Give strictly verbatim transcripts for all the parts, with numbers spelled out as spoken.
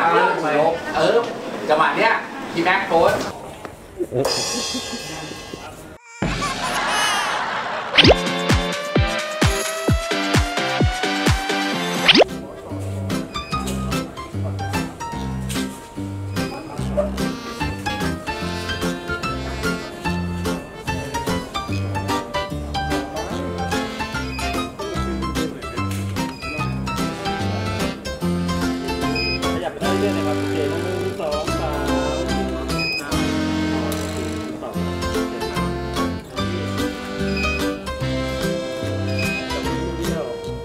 เออจังหวะเนี้ยพี่แม็กโพสเรื่องนะครับเขียนหนึ่งสองสามต่อเดียว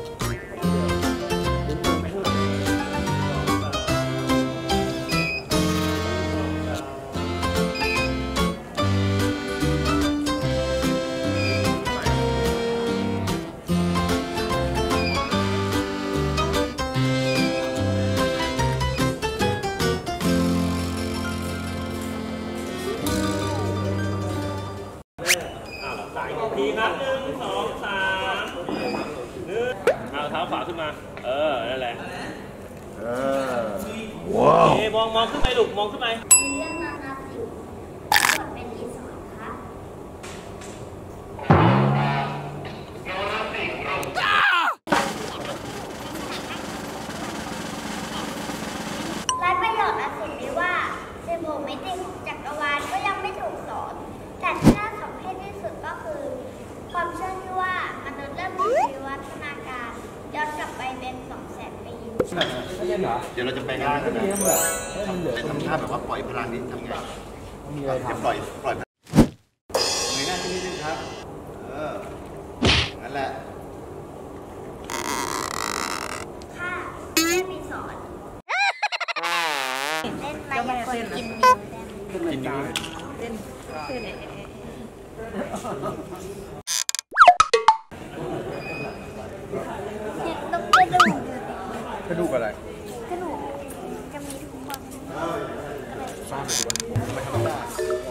ทีครับหนึ่งสองสามหนึ่งเอาเท้าขวาขึ้นมาเออนั่นแหละเออว้าวมองมองขึ้นไปลูกมองขึ้นไปเรื่องนานาสิวบทเป็นอีสานครับและประโยชน์อันสุดนี้ว่าสิบหกมิติของจักรวาลก็ยังไม่ถูกสอนแต่ที่น่าสนใจที่สุดก็คือความเชื่อที่ว่ามนุษย์เริ่มมีวิวัฒนาการย้อนกลับไปเป็นสองแสนปีเดี๋ยวเราจะไปงานกันนะทำท่าแบบว่าปล่อยพลังนี้ทำไงจะปล่อยปล่อยเงยหน้าขึ้นนิดนึงครับเออนั่นแหละค่ะแม่มีสอนเล่นมายากลกินนิ้วกินนิ้วเล่นเล่นต้องกระดูกกระดูกอะไรกระดูกจะมีทุกคนสร้างเลยด้วยไม่ทำได้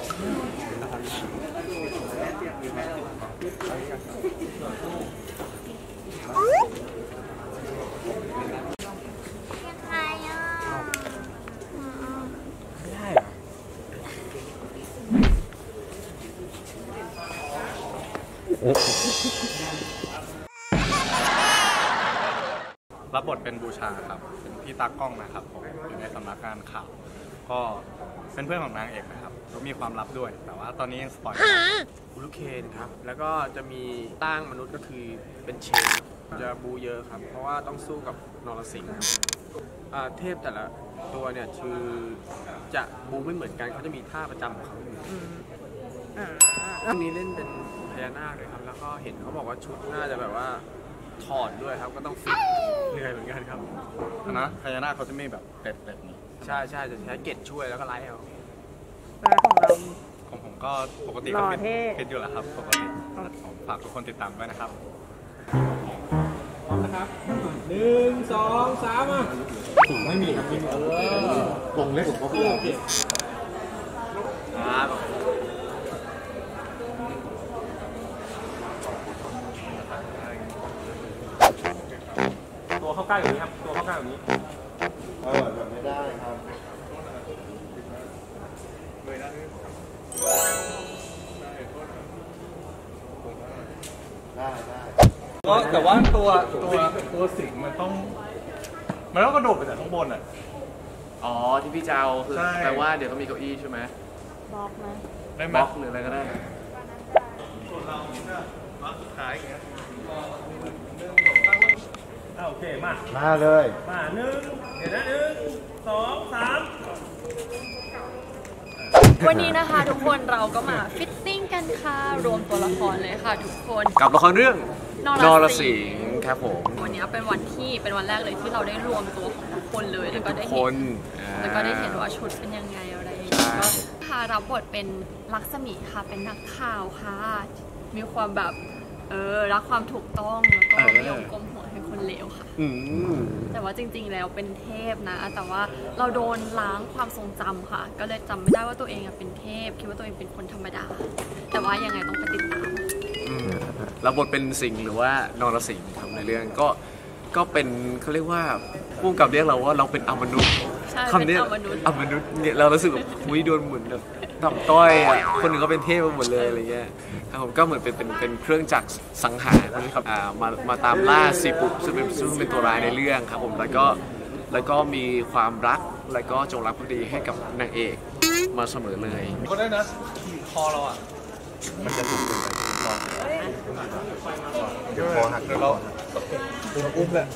ยังไงอ่ะไม่ได้เหรอรับบทเป็นบูชาครับเป็นพี่ตากล้องนะครับผมอยู่ในสำนักงานข่าวก็เป็นเพื่อนของนางเอกนะครับก็มีความลับด้วยแต่ว่าตอนนี้ยังสปอยล์อุลุเคนครับแล้วก็จะมีตั้งมนุษย์ก็คือเป็นเชนจะบูเยอะครับเพราะว่าต้องสู้กับนรสิงห์เทพแต่ละตัวเนี่ยคือจะบูไม่เหมือนกันเขาจะมีท่าประจำของเขาอยู่เรื่องนี้เล่นเป็นพญานาคเลยครับแล้วก็เห็นเขาบอกว่าชุดน่าจะแบบว่าถอดด้วยครับก็ต้องฟิตเหนื่อยเหมือนกันครับนะพญานาคเขาจะไม่แบบเต็ดๆนี่ใช่ใช่จะใช้เกตช่วยแล้วก็ไล่เอาของเราของผมก็ปกติก็ฟิตอยู่แล้วครับปกติฝากทุกคนติดตามด้วยนะครับพร้อมนะครับหนึ่งสองสามอ่ะไม่มีครับไม่มีเออวงเล็กของเขาโอเคครับตัวเข้าใกล้แบบนี้ครับตัวเข้าใกล้แบบนี้เออแบบไม่ได้ครับเลยนะได้ได้ก็แต่ว่าตัวตัวตัวสิงมันต้องมันต้องกระโดดไปจากข้างบนอ่ะอ๋อที่พี่เจ้าคือแปลว่าเดี๋ยวต้องมีเก้าอี้ใช่ไหมบล็อกไหมได้บล็อกหรืออะไรก็ได้ส่วนเราเนี่ยมาสุดท้ายอย่างเงี้ยโอเคมามาเลยมาหนึ่งเดี๋ยวนะหนึ่งสองสามวันนี้นะคะทุกคนเราก็มาฟิตติ้งกันค่ะรวมตัวละครเลยค่ะทุกคนกับละครเรื่องนรสิงห์ครับผมวันนี้เป็นวันที่เป็นวันแรกเลยที่เราได้รวมตัวของทุกคนเลยแล้วก็ได้เห็นแล้วก็ได้เห็นว่าชุดเป็นยังไงอะไรก็ค่ะรับบทเป็นลักษมีค่ะเป็นนักข่าวค่ะมีความแบบเออรักความถูกต้องแล้วก็ไม่ยอมก้มหัวให้คนเลวค่ะแต่ว่าจริงๆแล้วเป็นเทพนะแต่ว่าเราโดนล้างความทรงจำค่ะก็เลยจำไม่ได้ว่าตัวเองเป็นเทพคิดว่าตัวเองเป็นคนธรรมดาแต่ว่ายังไงต้องไปติดตามรับบทเป็นสิงห์หรือว่านรสิงห์ครับในเรื่องก็ก็เป็นเขาเรียกว่าผู้กำกับเรียกเราว่าเราเป็นอมนุษย์คำนี้อมนุษย์เนี่ยเรารู้สึกแบบอุ้ยโดนเหมือนแบบต่ำต้อยอ่ะคนหนึ่งก็เป็นเทพหมดเลยอะไรเงี้ยครับผมก็เหมือนเป็นเป็นเป็นเครื่องจักรสังหารนะครับอ่ามามาตามล่าซีปุซึ่งเป็นซึ่งเป็นตัวร้ายในเรื่องครับผมแล้วก็แล้วก็มีความรักแล้วก็จงรักภักดีให้กับนางเอกมาเสมอเลยก็ได้นะคอเราอ่ะมันจะถูกเป็นคอเดี๋ยวคอหักแล้วอุ้มเลย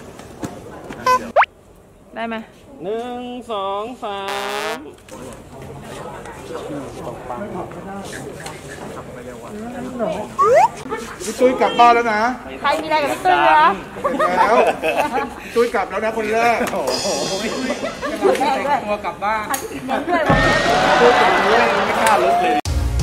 ได้ไหมหนึ่งสองสามพี่ตุ้ยกลับบ้านแล้วนะใครมีอะไรกับพี่ตุ้ยเหรอแล้วตุ้ยกลับแล้วนะคนแรกโอ้โหพี่ตุ้ยแต่งตัวกลับบ้านตุ้ยกลับคนแรกไม่กล้าลุกเลย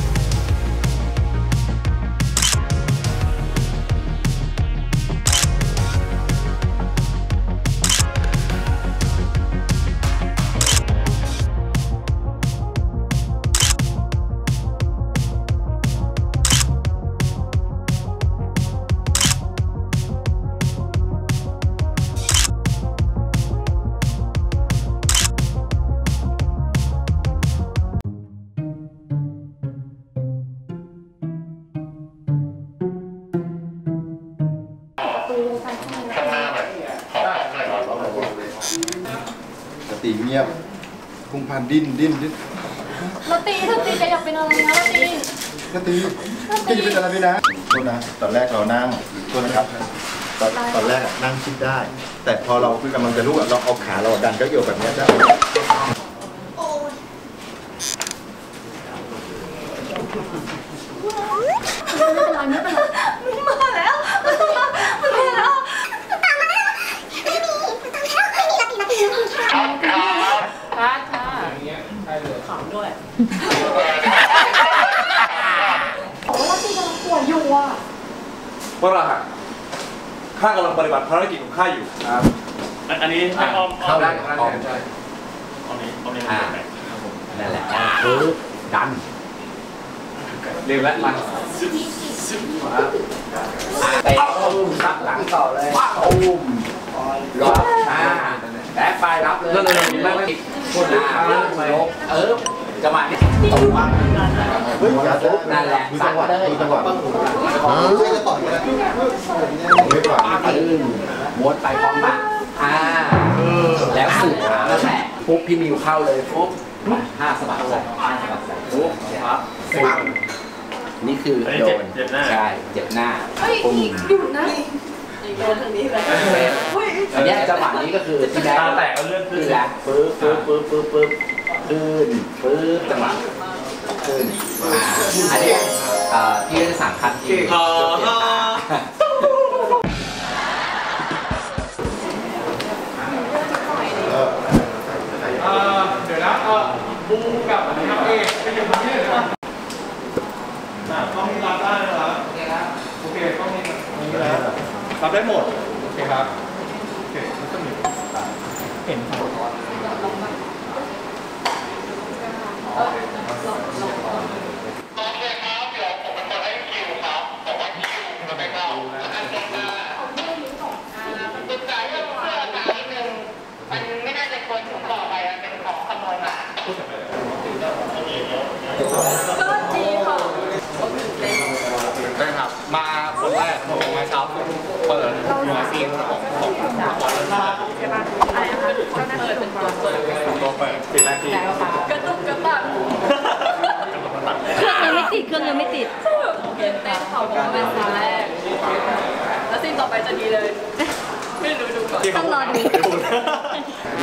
สติเงียบพุงพันดิ้นดิ้นดิ้นลาตีลาตีจะอยากเป็นอะไรนะลาตีสติจะอยู่เป็นอะไรพี่นะโทษนะตอนแรกเรานั่งโทษนะครับตอนตอนแรกนั่งคิดได้ แต่พอเราคือกำลังจะลุกเราเอาขาเราดันก็โยกแบบนี้ได้ไม่เป็นไรไม่เป็นไรมันมาแล้วมันมามันมาแล้วค่ะค่ะขำด้วยโอ้ยแล้วที่กำลังป่วยอยู่อ่ะพวกเราค่ะข้ากำลังปฏิบัติภารกิจของข้าอยู่ครับอันนี้ให้อ้อมเข้าได้เข้าได้ใช่อ้อมนี้อ้อมนี้นั่นแหละปึ๊บดันเรียกแล้วมาเตะตุ้มรับหลังต่อเลยตุ้มล็อกอ่าและไฟรับเลยนั่นๆไม่ไม่คนละยกเออจังหวะนี้ตุ้มนั่นแหละสักเลยจังหวะไม่จะต่อยกันไม่กว่าม้วนไปพร้อมปะอ่าแล้วสื่อหาแล้วแหละปุ๊บพี่มิวเข้าเลยปุ๊บห้าสบัดใส่ห้าสบัดใส่ปุ๊บครับนี่คือโดนใช่เจ็บหน้าปุ่มหยุดนะโดนทางนี้เลยอันนี้จังหวะนี้ก็คือที่แรกแตกเลื่อนขึ้นแหละปึ๊บปึ๊บปึ๊บปึ๊บปึ๊บขึ้นปึ๊บจังหวะขึ้นอันนี้ที่สามคันที่เดี๋ยวนะเออบูกับนักเอกไปอยู่ที่ไหนกันต้องมีรับได้นะครับโอเคครับโอเคต้องมีมีแล้วรับได้หมดโอเคครับโอเคมันก็มีเห็นครับนะครับมาคนแรกผมมาเช้าเปิดหัวซีนของของละครเรื่องนี้ใช่ปะอะไรนะคะก็น่าจะเป็นตัวเปิดตัวเปิดสิบนาทีกระตุกกระตักเครื่องยังไม่ติดเครื่องยังไม่ติดเต้นเต้นเขาบอกว่าเป็นซีนแรกแล้วซีนต่อไปจะดีเลยไม่รู้ดูก่อนต้องรอดู